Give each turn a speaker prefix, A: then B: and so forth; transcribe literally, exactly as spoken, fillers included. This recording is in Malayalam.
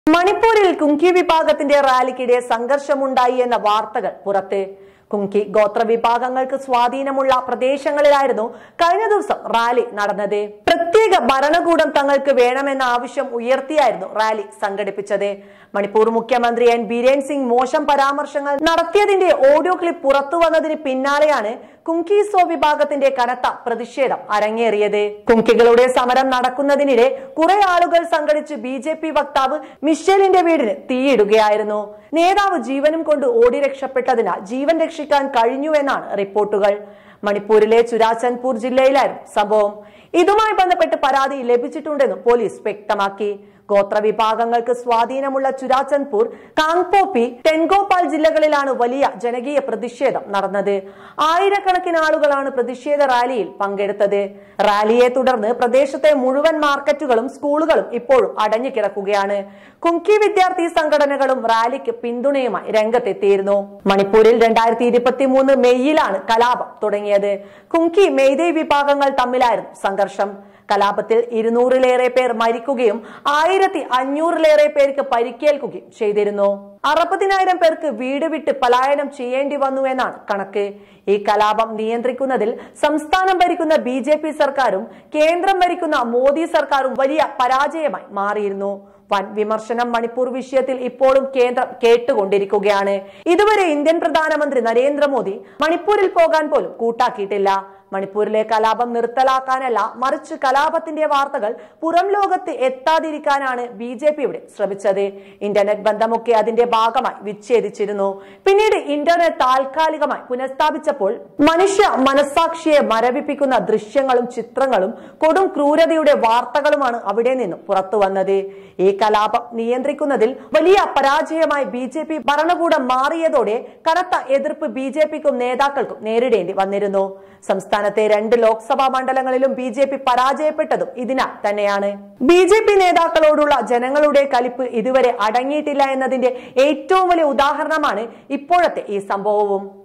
A: മണിപ്പൂരിൽ കുങ്കി വിഭാഗത്തിന്റെ റാലിക്കിടെ സംഘർഷമുണ്ടായി എന്ന വാർത്തകൾ പുറത്ത്. കുങ്കി ഗോത്ര വിഭാഗങ്ങൾക്ക് സ്വാധീനമുള്ള പ്രദേശങ്ങളിലായിരുന്നു കഴിഞ്ഞ ദിവസം റാലി നടന്നത്. പ്രത്യേക ഭരണകൂടം തങ്ങൾക്ക് വേണമെന്ന ആവശ്യം ഉയർത്തിയായിരുന്നു റാലി സംഘടിപ്പിച്ചത്. മണിപ്പൂർ മുഖ്യമന്ത്രി എൻ ബിരേൻ സിംഗ് മോശം പരാമർശങ്ങൾ നടത്തിയതിന്റെ ഓഡിയോ ക്ലിപ്പ് പുറത്തു വന്നതിന് പിന്നാലെയാണ് കുങ്കിസോ വിഭാഗത്തിന്റെ കനത്ത പ്രതിഷേധം അരങ്ങേറിയത്. കുങ്കികളുടെ സമരം നടക്കുന്നതിനിടെ കുറെ ആളുകൾ സംഘടിച്ച് ബി ജെ പി വക്താവ് മിഷേലിന്റെ വീടിന് തീയിടുകയായിരുന്നു. നേതാവ് ജീവനും കൊണ്ട് ഓടി രക്ഷപ്പെട്ടതിനാൽ ജീവൻ രക്ഷിക്കാൻ കഴിഞ്ഞുവെന്നാണ് റിപ്പോർട്ടുകൾ. മണിപ്പൂരിലെ ചുരാചന്ദ്പൂർ ജില്ലയിലായിരുന്നു സംഭവം. ഇതുമായി ബന്ധപ്പെട്ട് പരാതി ലഭിച്ചിട്ടുണ്ടെന്നും പോലീസ് വ്യക്തമാക്കി. ഗോത്ര വിഭാഗങ്ങൾക്ക് സ്വാധീനമുള്ള ചുരാചന്ദ്പൂർ, കാങ്പോപ്പി, തെൻഗോപാൽ ജില്ലകളിലാണ് വലിയ ജനകീയ പ്രതിഷേധം നടന്നത്. ആയിരക്കണക്കിന് ആളുകളാണ് പ്രതിഷേധ റാലിയിൽ പങ്കെടുത്തത്. റാലിയെ തുടർന്ന് പ്രദേശത്തെ മുഴുവൻ മാർക്കറ്റുകളും സ്കൂളുകളും ഇപ്പോഴും അടഞ്ഞു കിടക്കുകയാണ്. കുങ്കി വിദ്യാർത്ഥി സംഘടനകളും റാലിക്ക് പിന്തുണയുമായി രംഗത്തെത്തിയിരുന്നു. മണിപ്പൂരിൽ രണ്ടായിരത്തി ഇരുപത്തി മൂന്ന് മെയ്യിലാണ് കലാപം തുടങ്ങിയത്. കുങ്കി, മെയ്തേയ് വിഭാഗങ്ങൾ തമ്മിലായിരുന്നു സംഘർഷം. കലാപത്തിൽ ഇരുന്നൂറിലേറെ പേർ മരിക്കുകയും ആയിരത്തി അഞ്ഞൂറിലേറെ പേർക്ക് പരിക്കേൽക്കുകയും ചെയ്തിരുന്നു. അറുപതിനായിരം പേർക്ക് വീട് വിട്ട് പലായനം ചെയ്യേണ്ടി വന്നു എന്നാണ് കണക്ക്. ഈ കലാപം നിയന്ത്രിക്കുന്നതിൽ സംസ്ഥാനം ഭരിക്കുന്ന ബി ജെ പി സർക്കാരും കേന്ദ്രം ഭരിക്കുന്ന മോദി സർക്കാരും വലിയ പരാജയമായി മാറിയിരുന്നു. വൻ വിമർശനം മണിപ്പൂർ വിഷയത്തിൽ ഇപ്പോഴും കേന്ദ്രം കേട്ടുകൊണ്ടിരിക്കുകയാണ്. ഇതുവരെ ഇന്ത്യൻ പ്രധാനമന്ത്രി നരേന്ദ്രമോദി മണിപ്പൂരിൽ പോകാൻ പോലും കൂട്ടാക്കിയിട്ടില്ല. മണിപ്പൂരിലെ കലാപം നിർത്തലാക്കാനല്ല, മറിച്ച് കലാപത്തിന്റെ വാർത്തകൾ പുറം ലോകത്ത് എത്താതിരിക്കാനാണ് ബി ജെ പി ഇവിടെ ശ്രമിച്ചത്. ഇന്റർനെറ്റ് ബന്ധമൊക്കെ അതിന്റെ ഭാഗമായി വിച്ഛേദിച്ചിരുന്നു. പിന്നീട് ഇന്റർനെറ്റ് താൽക്കാലികമായി പുനഃസ്ഥാപിച്ചപ്പോൾ മനുഷ്യ മനസാക്ഷിയെ മരവിപ്പിക്കുന്ന ദൃശ്യങ്ങളും ചിത്രങ്ങളും കൊടും ക്രൂരതയുടെ വാർത്തകളുമാണ് അവിടെ നിന്നും പുറത്തു വന്നത്. ഈ കലാപം നിയന്ത്രിക്കുന്നതിൽ വലിയ പരാജയമായി ബി ജെ പി ഭരണകൂടം മാറിയതോടെ കനത്ത എതിർപ്പ് ബി ജെ പിക്കും നേതാക്കൾക്കും നേരിടേണ്ടി വന്നിരുന്നു. സംസ്ഥാനത്തെ രണ്ട് ലോക്സഭാ മണ്ഡലങ്ങളിലും ബി ജെ പി പരാജയപ്പെട്ടതും ഇതിനാൽ തന്നെയാണ്. ബി ജെ പി നേതാക്കളോടുള്ള ജനങ്ങളുടെ കലിപ്പ് ഇതുവരെ അടങ്ങിയിട്ടില്ല എന്നതിന്റെ ഏറ്റവും വലിയ ഉദാഹരണമാണ് ഇപ്പോഴത്തെ ഈ സംഭവവും.